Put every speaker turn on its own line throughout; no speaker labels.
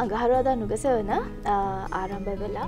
අඟහරුවාදා නුගසවන ආරම්භ වෙලා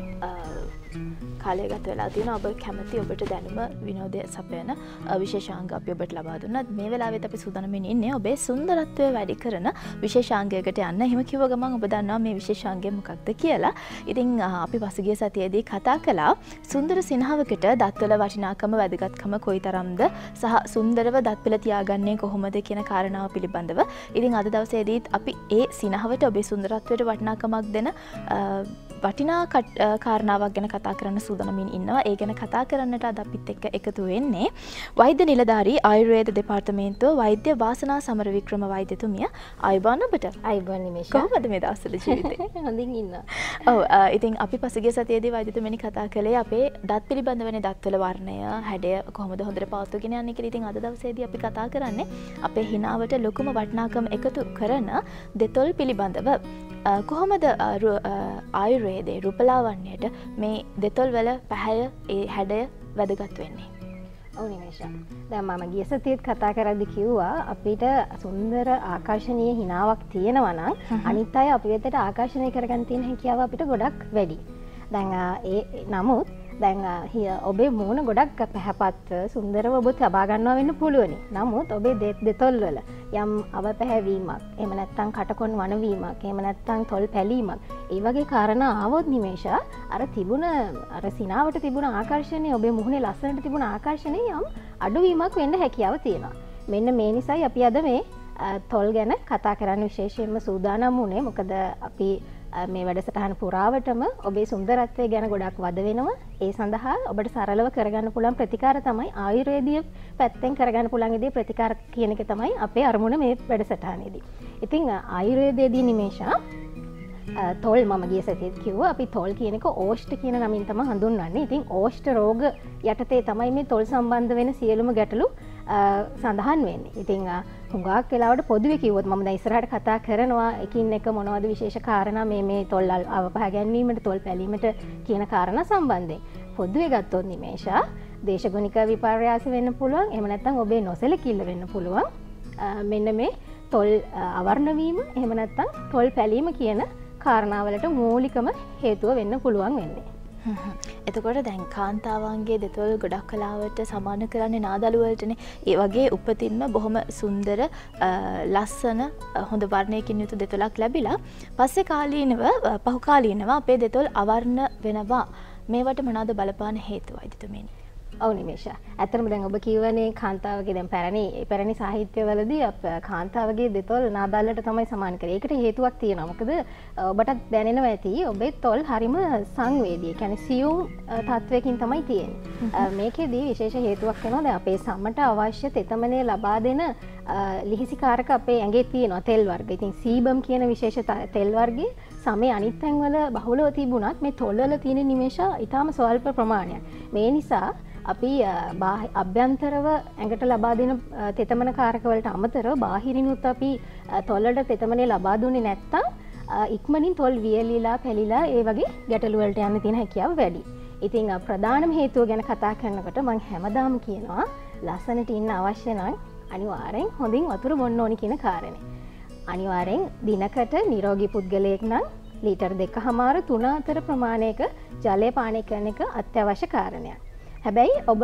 කාලය ගත වෙලා තියෙනවා. ඔබ කැමති ඔබට දැනුම විනෝදය සපයන විශේෂාංග අපි ඔබට ලබා දුන්නා. මේ වෙලාවෙත් අපි සූදානම්ින් ඉන්නේ ඔබේ සුන්දරත්වය වැඩි කරන විශේෂාංගයකට යන්න. එහෙම කිව්ව ගමන් ඔබ දන්නවා මේ විශේෂාංගය මොකක්ද කියලා. ඉතින් අපි පසුගිය සතියේදී කතා කළා සුන්දර සිනහවකට දත්වල වටිනාකම වැදගත්කම කොයිතරම්ද සහ සුන්දරව දත්වල තියාගන්නේ කොහොමද කියන කාරණාව පිළිබඳව. ඉතින් අද දවසේදීත් අපි ඒ සිනහවට ඔබේ සුන්දරත්වයට වටිනාකමක් දෙන වටිනා කාරණාවක් ගැන කතා කරන්න සූදානම්ින් ඉන්නවා. ඒ ගැන කතා කරන්නට අද අපිත් එක්ක එකතු වෙන්නේ වෛද්‍ය නිලධාරී ආයුර්වේද දෙපාර්තමේන්තුව වෛද්‍ය වාසනා සමරවික්‍රම වෛද්‍යතුමිය. ආයුබෝවන් ඔබට.
ආයුබෝවන් නිමේෂ.
කොහොමද මේ දවස්වල ජීවිතේ?
හොඳින් ඉන්නවා.
ඔව් ඉතින් අපි පසුගිය සතියේදී වෛද්‍යතුමියනි කතා කළේ අපේ දත් පිළිබඳවනේ දත්වල වර්ණය, හැඩය කොහොමද හොඳට පවත්වාගෙන යන්නේ කියලා. ඉතින් අද දවසේදී අපි කතා කරන්නේ අපේ හිනාවට ලොකුම වටිනාකම එකතු කරන දෙතොල් පිළිබඳව. කොහොමද ආයුර්වේදයේ රූපලාවන්‍යයට මේ දෙතොල් වල පැහැය ඒ හැඩය වැදගත් වෙන්නේ?
ඔව් නිමේෂ. දැන් මම ගිය සතියේත් කතා කරද්දි කිව්වා අපිට සුන්දර ආකර්ශනීය හිනාවක් තියෙනවා නම් අනිත් අය අපි වෙතට ආකර්ෂණය කරගන්න තියෙන හැකියාව අපිට ගොඩක් වැඩි. දැන් නමුත් දැන් ඔබේ මූණ ගොඩක් පැහැපත්ව සුන්දරව ඔබ තබා ගන්නවා වෙන්න පුළුවනි. නමුත් ඔබේ දෙතොල් වල යම් අවපැහැවීමක්, එහෙම නැත්නම් කටකොන් වනවීමක්, එහෙම නැත්නම් තොල් පැලීමක්, ඒ වගේ කාරණා ආවොත් නිමේෂ අර සිනාවට තිබුණ ආකර්ෂණය, ඔබේ මුහුණේ ලස්සනට තිබුණ ආකර්ෂණය යම් අඩුවීමක් වෙන්න හැකියාව තියෙනවා. මෙන්න මේ නිසායි අපි අද මේ තොල් ගැන කතා කරන්න විශේෂයෙන්ම සූදානම් වුණේ. මොකද අපි මේ වැඩසටහන පුරාවටම ඔබේ සුන්දරත්වය ගැන ගොඩක් වද වෙනවා. ඒ සඳහා ඔබට සරලව කරගන්න පුළුවන් ප්‍රතිකාර තමයි ආයුර්වේදීය පැත්තෙන් කරගන්න පුළුවන් ඉදී ප්‍රතිකාර කියන එක තමයි අපේ අරමුණ මේ වැඩසටහනේදී. ඉතින් ආයුර්වේදයේදී නිමේෂා තොල් මම ගිය සතියේත් කිව්වා අපි තොල් කියන එක ඕෂ්ඨ කියන නමින් තමයි හඳුන්වන්නේ. ඉතින් ඕෂ්ඨ රෝග යටතේ තමයි මේ තොල් සම්බන්ධ වෙන සියලුම ගැටලු සඳහන් වෙන්නේ. ඉතින් හුඟක් වෙලාවට පොදුවේ කිව්වොත් මම දැන් ඉස්සරහට කතා කරනවා එකින් එක මොනවද විශේෂ කාරණා මේ තොල් අවපහ ගැනීමට තොල් පැලීමට කියන කාරණා සම්බන්ධයෙන්. පොදුවේ ගත්තොත් නිමේෂා දේශගුණික විපර්යාස වෙන්න පුළුවන්. එහෙම නැත්නම් ඔබේ නොසැලකිල්ල වෙන්න පුළුවන්. මෙන්න මේ තොල් අවර්ණ වීම එහෙම නැත්නම් තොල් පැලීම කියන කාරණාවලට මූලිකම හේතුව වෙන්න පුළුවන් වෙන්නේ.
එතකොට දැන් කාන්තාවන්ගේ දෙතොල් ගොඩක් කලාවට සමාන කරන්නේ නාදලු වලටනේ. ඒ වගේ උපතින්ම බොහොම සුන්දර ලස්සන හොඳ වර්ණයකින් යුතු දෙතොලක් ලැබිලා පස්සේ පහු කාලීනව අපේ දෙතොල් අවර්ණ වෙනවා. මේවට මොනවාද බලපාන හේතු වෛද්‍යතුමනි?
ඔව් නිමේෂ. ඇත්තටම දැන් ඔබ කියවනේ කාන්තාවගේ දැන් පැරණි සාහිත්‍යවලදී කාන්තාවගේ දෙතොල් නාදල්ලට තමයි සමාන කරේ. ඒකට හේතුවක් තියෙනවා. මොකද ඔබට දැනෙනවා ඇති ඔබේ තොල් හරිම සංවේදී. ඒ කියන්නේ සියුම් තත්වයකින් තමයි තියෙන්නේ. මේකෙදී විශේෂ හේතුවක් වෙනවා. දැන් අපේ සම්මට අවශ්‍ය තෙතමනය ලබා දෙන ලිහිසිකාරක අපේ ඇඟේ තියෙනවා තෙල් වර්ග. ඉතින් සීබම් කියන විශේෂ තෙල් වර්ගයේ සමේ අනිත් තැන්වල බහුලව තිබුණත් මේ තොල් වල තියෙන නිමේෂ ඊටාම ස්වල්ප ප්‍රමාණයක්. මේ නිසා අපි අභ්‍යන්තරව ඇඟට ලබා දෙන තෙතමන කාරක වලට අමතරව බාහිරිනුත් අපි තොල්වලට තෙතමනේ ලබා දුන්නේ නැත්නම් ඉක්මනින් තොල් වියලිලා පැලිලා ඒ වගේ ගැටලු වලට යන්න තියෙන හැකියාව වැඩි. ඉතින් ප්‍රධානම හේතුව ගැන කතා කරනකොට මම හැමදාම කියනවා ලස්සනට ඉන්න අවශ්‍ය නම් අනිවාර්යෙන් හොඳින් වතුර බොන්න ඕනි කියන කාරණේ. අනිවාර්යෙන් දිනකට නිරෝගී පුද්ගලයෙක් නම් ලීටර් 2.5 3 ප්‍රමාණයක ජලය පානය කරන එක අත්‍යවශ්‍ය කාරණයක්. හැබැයි ඔබ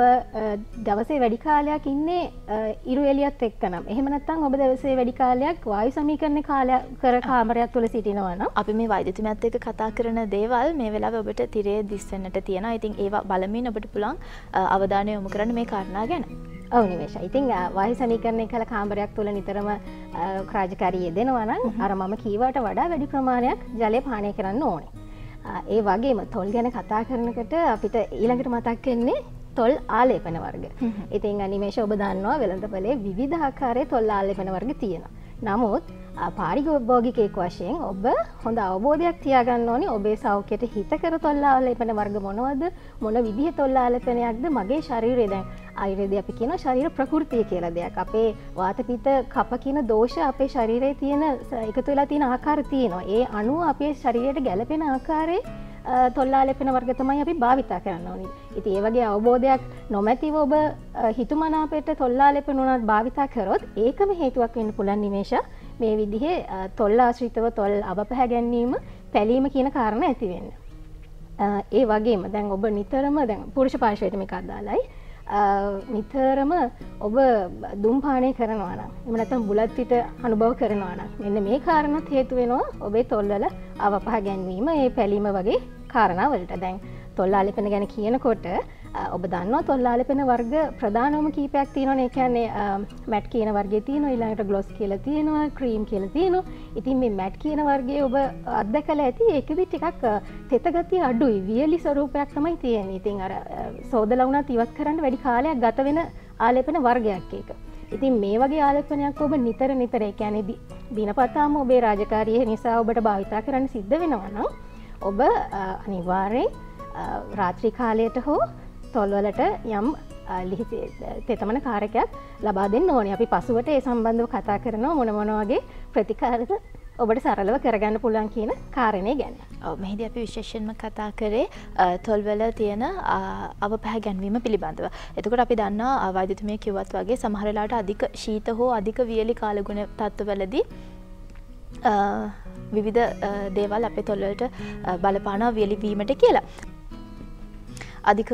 දවසේ වැඩි කාලයක් ඉන්නේ ඉරු එළියත් එක්ක නම් එහෙම නැත්නම් ඔබ දවසේ වැඩි කාලයක් වායු සමීකරණ කර කාමරයක් තුල සිටිනවා නම්
අපි මේ වෛද්‍යතුමියත් එක්ක කතා කරන දේවල් මේ වෙලාවේ ඔබට තිරේ දිස්සෙන්නට තියෙනවා. ඉතින් ඒවා බලමින් ඔබට පුළුවන් අවධානය යොමු කරන්න මේ කාරණා ගැන.
ඔව් නිමේෂ. ඉතින් වායු සමීකරණය කළ කාමරයක් තුල නිතරම රාජකාරී යෙදෙනවා නම් අර මම කීවට වඩා වැඩි ප්‍රමාණයක් ජලය පානය කරන්න ඕනේ. ඒ වගේම තොල් ගැන කතා කරනකොට අපිට ඊළඟට මතක් වෙන්නේ තොල් ආලේපන වර්ග. ඉතින් නිමේෂ ඔබ දන්නවා වෙළඳපොලේ විවිධ ආකාරයේ තොල් ආලේපන වර්ග තියෙනවා. නමුත් පාරිභෝගිකයෙක් වශයෙන් ඔබ හොඳ අවබෝධයක් තියාගන්න ඕනේ ඔබේ සෞඛ්‍යයට හිතකර තොල් ආලේපන වර්ග මොනවද? මොන විදිහේ තොල් ආලේපනයක්ද මගේ ශරීරය දැන් ආයුර්වේදයේ අපි කියනවා ශරීර ප්‍රകൃතිය කියලා දෙයක්. අපේ වාත පිත්ත කප කියන දෝෂ අපේ ශරීරයේ තියෙන එකතු වෙලා තියෙන ආකාර තියෙනවා. ඒ අණුව අපේ ශරීරයට ගැළපෙන ආකාරයේ තොල් ආලේපන වර්ග තමයි අපි භාවිතා කරන්න ඕනේ. ඉතින් ඒ වගේ අවබෝධයක් නොමැතිව ඔබ හිතුමනාපයට තොල් ආලේපන උනත් භාවිතා කරොත් ඒකම හේතුවක් වෙන්න පුළුවන් නිමේෂ. මේ විදිහේ තොල් ආශ්‍රිතව තොල් අවපහ ගැනීම පැලීම කියන කාරණා ඇති වෙන්නේ. ඒ වගේම දැන් ඔබ නිතරම දැන් පුරුෂ පාර්ශවයට මේක අදාළයි. නිතරම ඔබ දුම්පානය කරනවා නම් එහෙම නැත්නම් බුලත් පිට අනුභව කරනවා නම් මෙන්න මේ කාරණාත් හේතු වෙනවා ඔබේ තොල්වල අවපහ ගැන්වීම ඒ පැලීම වගේ කාරණා වලට. දැන් තොල් ආලේපන ගැන කියනකොට ඔබ දන්නවා තොල් ආලේපන වර්ග ප්‍රධානම කීපයක් තියෙනවානේ. ඒ කියන්නේ මැට් කියන වර්ගයේ තියෙනවා, ඊළඟට ග්ලොස් කියලා තියෙනවා, ක්‍රීම් කියලා තියෙනවා. ඉතින් මේ මැට් කියන වර්ගයේ ඔබ අත්දැකලා ඇති ඒකෙදි ටිකක් තෙත ගතිය අඩුයි, වියලි ස්වරූපයක් තමයි තියෙන්නේ. ඉතින් අර සෝදලා වුණත් ඉවත් කරන්න වැඩි කාලයක් ගත වෙන ආලේපන වර්ගයක් ඒක. ඉතින් මේ වගේ ආලේපනයක් ඔබ නිතර ඒ කියන්නේ දිනපතාම ඔබේ රාජකාරිය නිසා ඔබට භාවිතා කරන්න සිද්ධ වෙනවා නම් ඔබ අනිවාර්යෙන් රාත්‍රී කාලයට හෝ තොල්වලට යම් තෙතමන කාරකයක් ලබා දෙන්න ඕනේ. අපි පසුවට ඒ සම්බන්ධව කතා කරනවා මොන වගේ ප්‍රතිකාරද ඔබට සරලව කරගන්න පුළුවන් කියන කාරණේ ගැන.
ඔව් මෙහිදී අපි විශේෂයෙන්ම කතා කරේ තොල්වල තියෙන අවපහ ගැන්වීම පිළිබඳව. එතකොට අපි දන්නවා වෛද්‍යතුමිය කිව්වත් වගේ සමහර වෙලාවට අධික ශීත හෝ අධික වියලි කාලගුණ තත්ත්වවලදී විවිධ දේවල් අපේ තොල්වලට බලපානවා වියලි වීමට කියලා. අධික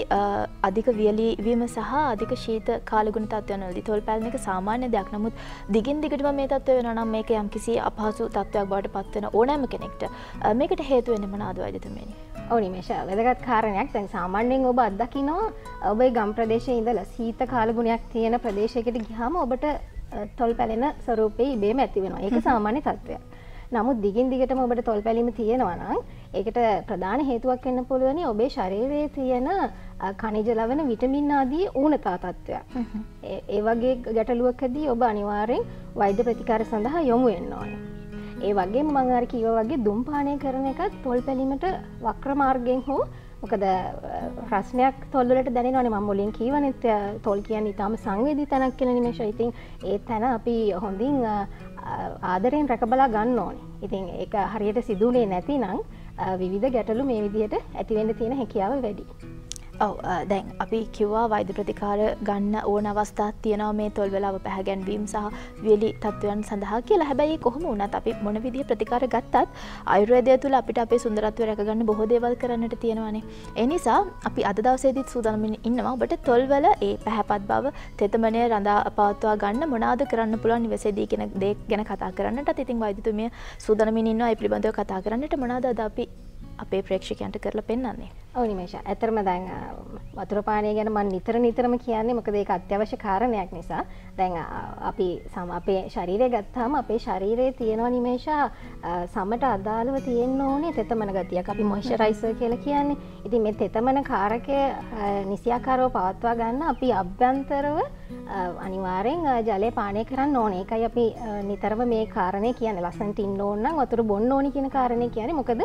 වියලි වීම සහ අධික ශීත කාලගුණ තත්ත්වයන්වලදී තොල් පැලෙන එක සාමාන්‍ය දෙයක්. නමුත් දිගින් දිගටම මේ තත්ත්වය වෙනවා නම් මේක යම්කිසි අපහසු තත්ත්වයක් බවට පත් වෙන ඕනෑම කෙනෙක්ට මේකට හේතු වෙන්නේ මොනවාද වෛද්‍යතුමියනි?
ඔව් නිමේෂා, වැදගත් කාරණයක්. දැන් සාමාන්‍යයෙන් ඔබ අත්දකිනවා ඔබේ ගම් ප්‍රදේශයේ ඉඳලා සීත කාලගුණයක් තියෙන ප්‍රදේශයකට ගියාම ඔබට තොල් පැලෙන ස්වරූපේ ඉබේම ඇති වෙනවා. ඒක සාමාන්‍ය තත්ත්වයක්. නමුත් දිගින් දිගටම ඔබට තොල් පැලීම තියෙනවා නම් ඒකට ප්‍රධාන හේතුවක් වෙන්න පුළුවන් ඔබේ ශරීරයේ තියෙන ඛනිජ ලවණ විටමින් ආදී ඌනතා තත්ත්වයක්. ඒ වගේ ගැටලුවකදී ඔබ අනිවාර්යෙන් වෛද්‍ය ප්‍රතිකාර සඳහා යොමු වෙන්න ඕනේ. ඒ වගේම මම අර කිව්වා වගේ දුම්පානය කරන එකත් තොල් පැලීමට වක්‍ර මාර්ගයෙන් හෝ මොකද රස්නයක් තොල් වලට දැනෙනවානේ. මම මුලින් කීවනේ තොල් කියන්නේ ඊටම සංවේදී තැනක් කියලා නිමේෂ. ඉතින් ඒ තැන අපි හොඳින් ආදරයෙන් රැකබලා ගන්න ඕනේ. ඉතින් ඒක හරියට සිදුුනේ නැතිනම් විවිධ ගැටලු මේ විදිහට ඇති වෙන්න තියෙන හැකියාව වැඩි.
ඔව් දැන් අපි කිව්වා වෛද්‍ය ප්‍රතිකාර ගන්න ඕන අවස්ථාවක් තියෙනවා මේ තොල්වල අවපහ ගැන්වීම සහ වියලි තත්ත්වයන් සඳහා කියලා. හැබැයි කොහොම වුණත් අපි මොන විදිහේ ප්‍රතිකාර ගත්තත් ආයුර්වේදය තුළ අපිට අපේ සුන්දරත්වය රැකගන්න බොහෝ දේවල් කරන්නට තියෙනවානේ. ඒ නිසා අපි අද දවසේදීත් සූදානම් ඉන්නවා ඔබට තොල්වල ඒ පැහැපත් බව තෙතමනය රඳා පවත්වා ගන්න මොනවාද කරන්න පුළුවන් නිවසේදී කියන දේ ගැන කතා කරන්නටත් ඉතින් වෛද්‍යතුමිය සූදානම්ින් ඉන්නවා ඒ පිළිබඳව කතා කරන්නට. මොනවාද අද අපි අපේ ප්‍රේක්ෂකයන්ට කරලා පෙන්නන්නේ?
ඔව් නිමේෂා, ඇත්තටම දැන් වතුර පානය ගැන මම නිතරම කියන්නේ මොකද ඒක අත්‍යවශ්‍ය කාරණයක් නිසා. දැන් අපි අපේ ශරීරය ගත්තාම අපේ ශරීරයේ තියෙනවා නිමේෂා සමට අදාළව තියෙන්න ඕනේ තෙතමන ගතියක්. අපි මොයිස්චරයිසර් කියලා කියන්නේ. ඉතින් මේ තෙතමන කාරකය නිසියාකාරව පවත්වා ගන්න අපි අභ්‍යන්තරව අනිවාර්යෙන් ජලය පානය කරන්න ඕනේ. ඒකයි අපි නිතරම මේ කාරණේ කියන්නේ. ලස්සනට ඉන්න ඕන නම් වතුර බොන්න ඕනි කියන කාරණේ කියන්නේ. මොකද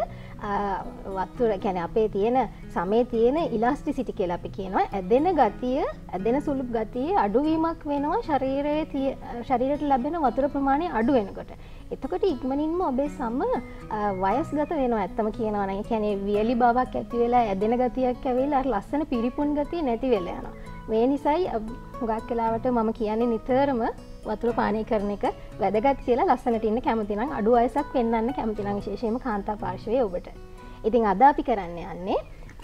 වතුර කියන්නේ අපේ තියෙන සමේ තියෙන ඉලාස්ටිසිටි කියලා අපි කියනවා. ඇදෙන ගතිය, ඇදෙන සුළුප් ගතිය අඩුවීමක් වෙනවා ශරීරයට ලැබෙන වතුර ප්‍රමාණය අඩු වෙනකොට. එතකොට ඉක්මනින්ම ඔබේ සම වයස්ගත වෙනවා. ඇත්තම කියනවා නම් ඒ කියන්නේ වියලි බවක් ඇති වෙලා ඇදෙන ගතියක් ඇවිල්ලා අර ලස්සන පිරිපුන් ගතිය නැති වෙලා යනවා. මේ නිසායි හුඟක් වෙලාවට මම කියන්නේ නිතරම වතුර පානය කරන එක වැදගත් කියලා. ලස්සනට ඉන්න කැමති නම් අඩු වයසක් වෙන්නන්න කැමති නම් විශේෂයෙන්ම කාන්තා පාර්ශවයේ ඔබට. ඉතින් අද අපි කරන්න යන්නේ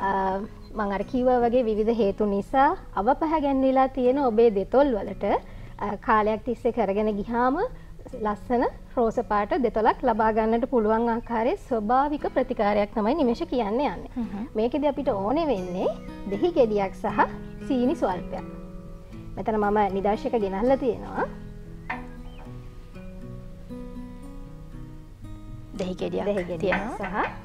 මම අර කිව්වා වගේ විවිධ හේතු නිසා අවපහ ගැන්විලා තියෙන ඔබේ දෙතොල් වලට කාලයක් තිස්සේ කරගෙන ගියාම ලස්සන රෝස පාට දෙතොලක් ලබා ගන්නට පුළුවන් ආකාරයේ ස්වභාවික ප්‍රතිකාරයක් තමයි නිමේෂ කියන්නේ යන්නේ. මේකෙදි අපිට ඕනේ වෙන්නේ දෙහි ගෙඩියක් සහ සීනි ස්වල්පයක්. මෙතන මම නිදර්ශක ගෙනල්ලා තියෙනවා.
දෙහි ගෙඩියක් තියෙනවා
සහ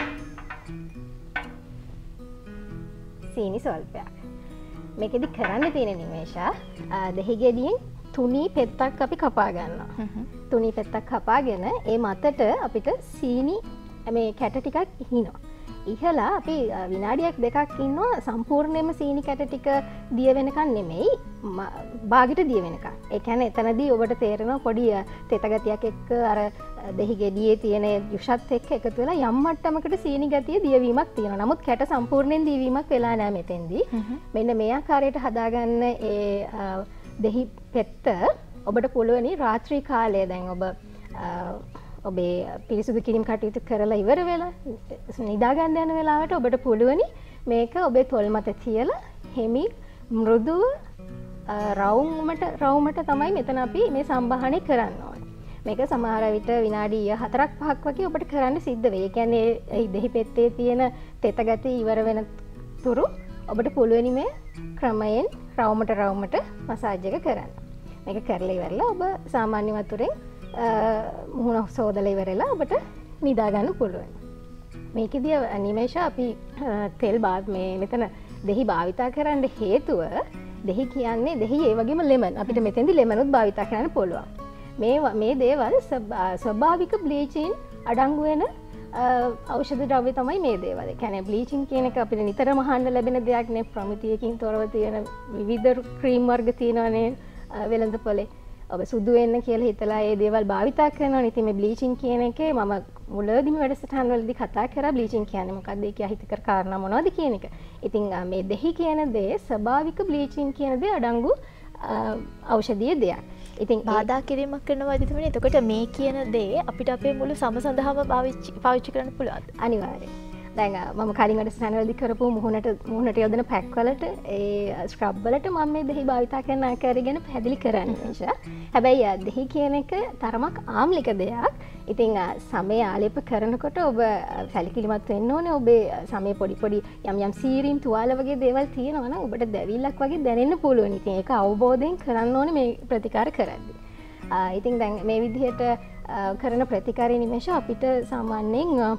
සීනි ස්වල්පයක්. මේකෙදි කරන්න තියෙන නිමේෂා දෙහි ගෙඩියෙන් තුනී පෙත්තක් අපි කපා ගන්නවා. තුනී පෙත්තක් කපාගෙන ඒ මතට අපිට සීනි මේ කැට ටිකක් ඉහිනවා. ඉහලා අපි විනාඩියක් දෙකක් ඉන්නවා සම්පූර්ණයෙන්ම සීනි කැට ටික දිය වෙනකන් නෙමෙයි බාගෙට දිය වෙනකන්. ඒ කියන්නේ එතනදී ඔබට තේරෙනවා පොඩි තෙත ගතියක් එක්ක අර දෙහි ගෙඩියේ තියෙන යුෂත් එක්ක එකතු වෙලා යම් මට්ටමකට සීනි ගතිය දියවීමක් තියෙනවා. නමුත් කැට සම්පූර්ණයෙන් දියවීමක් වෙලා නැහැ මෙතෙන්දී. මෙන්න මේ ආකාරයට හදාගන්න ඒ දෙහි පෙත්ත ඔබට පුළුවනි රාත්‍රී කාලයේ දැන් ඔබ ඔබේ පිරිසුදු කිරීම කටයුතු කරලා ඉවර වෙලා නිදා ගන්න යන වෙලාවට ඔබට පුළුවනි මේක ඔබේ තොල් මත තියලා හිමින් මෘදුව රවුමට තමයි මෙතන අපි මේ සම්බාහනය කරන්න ඕනේ. මේක සමහර විට විනාඩි 4-5ක් වගේ ඔබට කරන්න සිද්ධ වෙයි. ඒ කියන්නේ දෙහි පෙත්තේ තියෙන තෙත ගතිය ඉවර වෙන තුරු ඔබට පුළුවනි මේ ක්‍රමයෙන් රවුමට මසාජ් එක කරන්න. මේක කරලා ඉවරලා ඔබ සාමාන්‍ය වතුරෙන් මුහුණ සෝදලා ඉවරලා ඔබට නිදා ගන්න පුළුවන්. මේකෙදී නිමේෂ අපි තෙල් මේ මෙතන දෙහි භාවිතා කරන්න හේතුව දෙහි කියන්නේ දෙහි ඒ වගේම ලෙමන්. අපිට මෙතෙන්දි ලෙමනුත් භාවිතා කරන්න පුළුවන්. මේ දේවල් ස්වභාවික බ්ලීචින් අඩංගු වෙන ඖෂධ ද්‍රව්‍ය තමයි මේ දේවල්. ඒ කියන්නේ බ්ලීචින් කියන එක අපිට නිතරම අහන්න ලැබෙන දෙයක් නේ. ප්‍රමිතියකින් තොරව තියෙන විවිධ ක්‍රීම් වර්ග තියෙනවානේ වෙළඳපොලේ. ඔබ සුදු වෙන්න කියලා හිතලා ඒ දේවල් භාවිතා කරනවා. ඉතින් මේ බ්ලීචින් කියන එකේ මම මුලදීම වැඩසටහන් වලදී කතා කරා බ්ලීචින් කියන්නේ මොකක්ද? ඒක අහිතකර කාරණා මොනවද කියන එක. ඉතින් මේ දෙහි කියන දේ ස්වභාවික බ්ලීචින් කියන දේ අඩංගු ඖෂධීය දෙයක්. ඉතින්
බාධා කිරීමක් කරනවා වදිතමනේ. එතකොට මේ කියන දේ අපිට අපේ මුළු සම සඳහාම පාවිච්චි කරන්න පුළුවන්.
අනිවාර්යයෙන්. දැන් මම කලින් වැඩසටහන වලදී කරපු මුහුණට යොදන පැක් වලට ඒ ස්ක්‍රබ් වලට මම මේ දෙහි භාවිතා කරන ආකාරය ගැන පැහැදිලි කරන්නේ නිසා. හැබැයි දෙහි කියන එක තරමක් ආම්ලික දෙයක්. ඉතින් සමේ ආලේප කරනකොට ඔබ සැලකිලිමත් වෙන්න ඕනේ. ඔබේ සමේ පොඩි යම් සීරීම් තුවාල වගේ දේවල් තියෙනවා නම් ඔබට දැවිල්ලක් වගේ දැනෙන්න පුළුවන්. ඉතින් ඒක අවබෝධයෙන් කරන්න ඕනේ මේ ප්‍රතිකාර කරද්දී. ඉතින් දැන් මේ විදිහට කරන ප්‍රතිකාරය නිමේෂ අපිට සාමාන්‍යයෙන්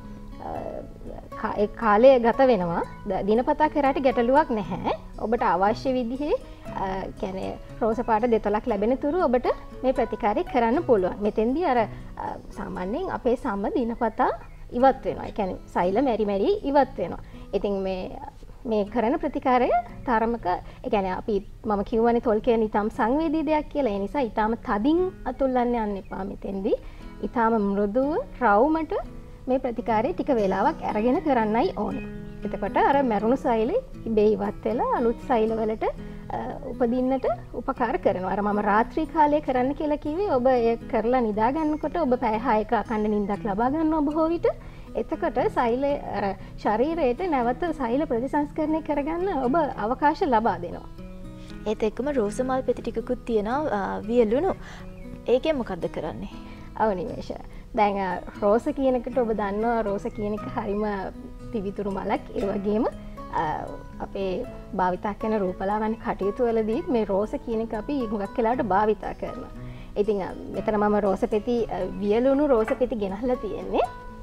කාලය ගත වෙනවා. දිනපතා කරාට ගැටලුවක් නැහැ. ඔබට අවශ්‍ය විදිහේ කියන්නේ රෝස පාට දෙතොලක් ලැබෙන තුරු ඔබට මේ ප්‍රතිකාරය කරන්න පුළුවන්. මෙතෙන්දී අර සාමාන්‍යයෙන් අපේ සම දිනපතා ඉවත් වෙනවා. ඒ කියන්නේ සෛල මෙරි ඉවත් වෙනවා. ඉතින් මේ කරන ප්‍රතිකාරය තරමක ඒ කියන්නේ අපි මම කියවනේ තොල් කියන ඊටම සංවේදී දෙයක් කියලා. ඒ නිසා ඊටම තදින් අතුල්ලන්න යන්න එපා මෙතෙන්දී. ඊටම මෘදුව රවුමට මේ ප්‍රතිකාරය ටික වේලාවක් අරගෙන කරන්නයි ඕනේ. එතකොට අර මැරුණු සෛල ඉබේ ඉවත් වෙලා අලුත් සෛල වලට උපදින්නට උපකාර කරනවා. අර මම රාත්‍රී කාලයේ කරන්න කියලා කිව්වේ ඔබ ඒ කරලා නිදා ගන්නකොට ඔබ පැය 6ක අඛණ්ඩ නිින්දක් ලබා ගන්නවා බොහෝ විට. එතකොට සෛල අර ශරීරයට නැවත සෛල ප්‍රතිසංස්කරණය කරගන්න ඔබ අවකාශ ලබා දෙනවා.
ඒත් එක්කම රෝස මල් පෙති ටිකකුත් තියෙනවා වියලුණු. ඒකෙන් මොකද්ද කරන්නේ?
ඔව් නිමේෂ. දැන් රෝස කියනකට ඔබ දන්නවා රෝස කියන එක හරිම පිවිතුරු මලක්. ඒ වගේම අපේ භාවිතා කරන රූපලාවන්‍ය කටයුතු වලදී මේ රෝස කියන එක අපි හුඟක් වෙලාවට භාවිතා කරනවා. ඉතින් මෙතන මම රෝස පෙති වියලුණු රෝස පෙති ගෙනහලා තියෙන්නේ.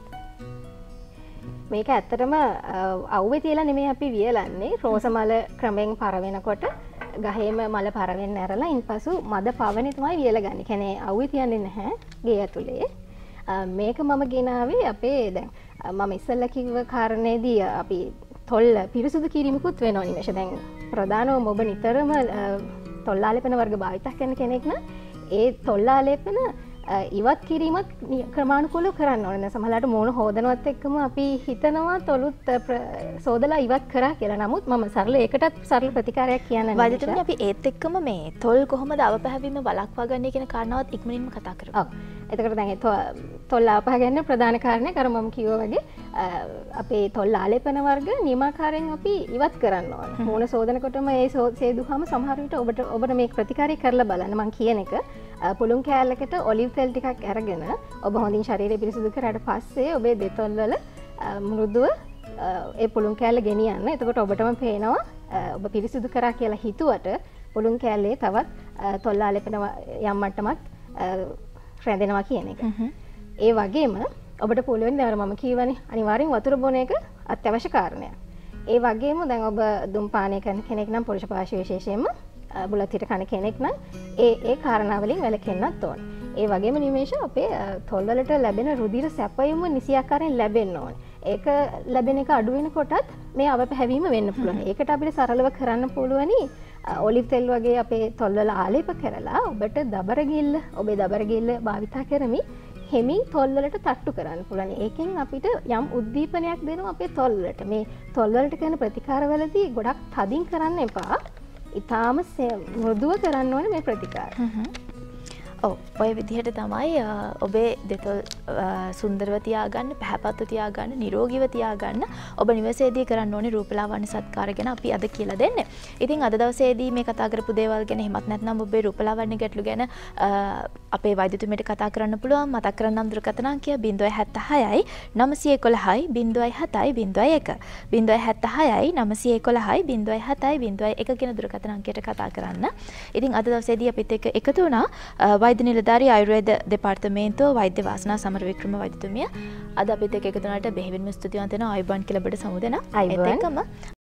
මේක ඇත්තටම අවුවේ තියලා නෙමෙයි අපි වියලන්නේ. රෝස මල ක්‍රමෙන් පර වෙනකොට ගහේම මල පර වෙන්න ඇරලා ඉන්පසු මද පවනේ තමයි වියලගන්නේ. කියන්නේ අවුවේ තියන්නේ නැහැ ගේ ඇතුලේ. මේක මම ගෙනාවේ අපේ දැන් මම ඉස්සෙල්ලා කිව්ව කාරණේදී අපි තොල් පිරිසුදු කිරීමකුත් වෙනවා නිමේෂ. දැන් ප්‍රධානවම ඔබ නිතරම තොල් ආලේපන වර්ග භාවිත කරන කෙනෙක් නම් ඒ තොල් ආලේපන ඉවත් කිරීමත් ක්‍රමානුකූලව කරන්න ඕනේ. සමහරවිට මූණ හොදනවත් එක්කම අපි හිතනවා තොලුත් සෝදලා ඉවත් කරා කියලා. නමුත් මම ඒකටත් සරල ප්‍රතිකාරයක් කියන්න
වදිතමනේ අපි ඒත් එක්කම මේ තොල් කොහොමද අවපැහැවීම වළක්වා ගන්නේ කියන කාරණාවත් ඉක්මනින්ම කතා කරමු.
ඔව්. එතකොට දැන් තොල් අවපැහැ ගන්න ප්‍රධාන කාරණේ අර මම කිව්වා වගේ අපේ තොල් ආලේපන වර්ග නියමාකාරයෙන් අපි ඉවත් කරන්න ඕනේ. මූණ සෝදනකොටම ඒ සේදුවම සමහර විට ඔබට මේ ප්‍රතිකාරය කරලා බලන්න මම කියන එක පුළුන් කෑල්ලකට ඔලිව් තෙල් ටිකක් අරගෙන ඔබ හොඳින් ශරීරය පිරිසිදු කරාට පස්සේ ඔබේ දෙතොල් වල මෘදුව ඒ පුළුන් කෑල්ල ගෙනියන්න. එතකොට ඔබටම පේනවා ඔබ පිරිසිදු කරා කියලා හිතුවට පුළුන් කෑල්ලේ තවත් තොල් ආලේපන යම් මට්ටමක් රැඳෙනවා කියන එක. ඒ වගේම ඔබට පුළුවන් දැන් මම කියවනේ අනිවාර්යෙන් වතුර බොන එක අත්‍යවශ්‍ය කාරණයක්. ඒ වගේම දැන් ඔබ දුම් පානය කරන කෙනෙක් නම් පුරුෂ පාර්ශ්ව විශේෂයෙන්ම බුලත් හිට කන කෙනෙක් නම් ඒ කාරණා වලින් වැළකෙන්නත් ඕනේ. ඒ වගේම නිමේෂ අපේ තොල් වලට ලැබෙන රුධිර සැපයුම නිසියාකාරයෙන් ලැබෙන්න ඕනේ. ඒක ලැබෙන එක අඩු වෙනකොටත් මේ අවපැහැවීම වෙන්න පුළුවන්. ඒකට අපිට සරලව කරන්න පුළුවනි ඔලිව් තෙල් වගේ අපේ තොල් වල ආලේප කරලා ඔබට ඔබේ දබර ගිල්ල භාවිතා කරමින් හෙමින් තොල් වලට තට්ටු කරන්න පුළුවන්. ඒකෙන් අපිට යම් උද්දීපනයක් දෙනවා අපේ තොල් වලට. මේ තොල් වලට කරන ප්‍රතිකාරවලදී ගොඩක් තදින් කරන්න එපා. ඊටාම මෘදුව කරන්න ඕනේ මේ ප්‍රතිකාර.
ඔය විදිහට තමයි ඔබේ දෙතොල් සුන්දරව තියාගන්න, පැහැපත්ව තියාගන්න, නිරෝගීව තියාගන්න ඔබ නිවසේදී කරන්න ඕනේ රූපලාවන්‍ය සත්කාර ගැන අපි අද කියලා දෙන්නේ. ඉතින් අද දවසේදී මේ කතා කරපු දේවල් ගැන එහෙමත් නැත්නම් ඔබේ රූපලාවන්‍ය ගැටලු ගැන අපේ වෛද්‍යතුමියට කතා කරන්න පුළුවන්. මතක් කරන්නම් දුරකථන අංකය 076යි 911යි 070යි 076යි 911යි 070යි කියන දුරකථන අංකයට කතා කරන්න. ඉතින් අද දවසේදී අපිත් එක්ක එකතු වුණා වෛද්‍ය නිලධාරී ආයුර්වේද දෙපාර්තමේන්තුව වෛද්‍ය වාසනා සමරවික්‍රම වෛද්‍යතුමිය. අද අපිත් එක්ක එකතු වුණාට බෙහෙවින්ම ස්තුතිවන්ත වෙනවා. ආයුබෝවන් කියලා ඔබට සමුදෙනවා. ඒත් එක්කම